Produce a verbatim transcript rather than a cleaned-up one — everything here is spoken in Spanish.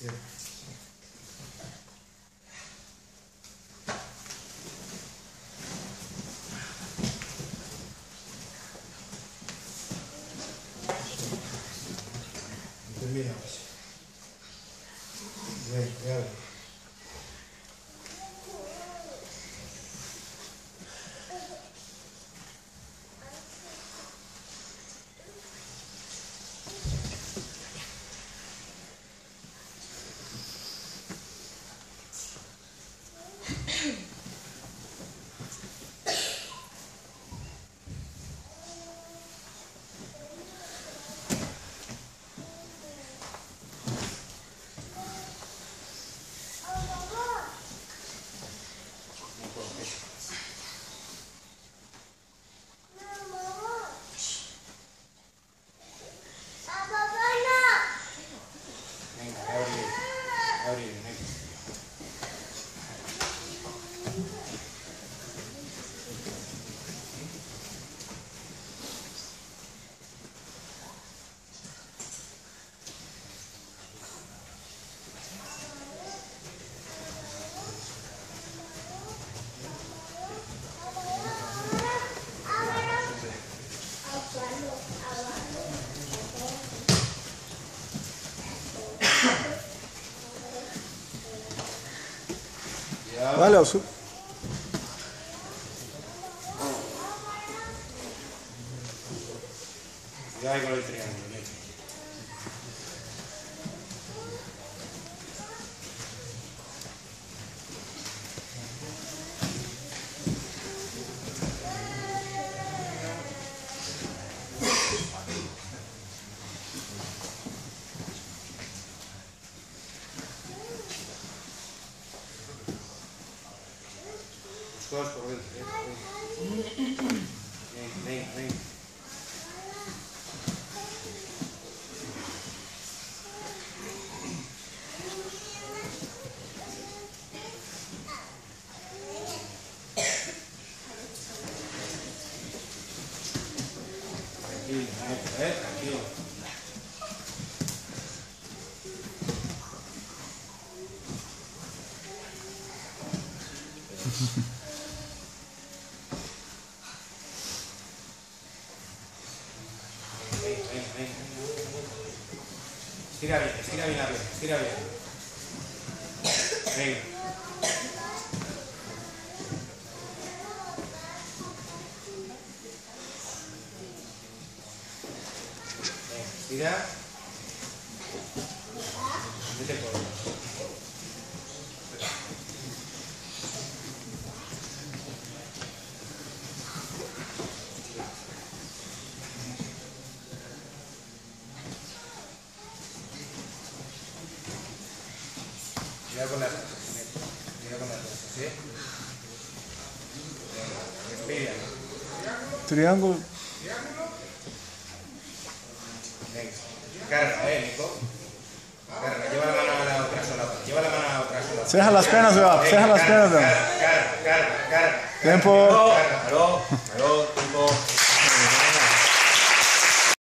Sí. Terminamos. Bien, bien. Dale, Osu. Cuidado con el triángulo. Dos por dentro. Ven, ven, ven. Tranquilo, eh, tranquilo. Ven, ven, ven. Estira bien, estira bien la pierna, estira bien. Ven. Ven, estira. Vete por uno. Mira con las cosas, mira con las cosas, ¿sí? Respira. Triángulo. Venga, carga, eh, Nico. Carga, lleva la mano a la otra solapa. Lleva la mano a la otra solapa. Ceja las piernas, Beba. Ceja las piernas, Beba. Carga, carga, carga. Tiempo. Carga, aló, aló.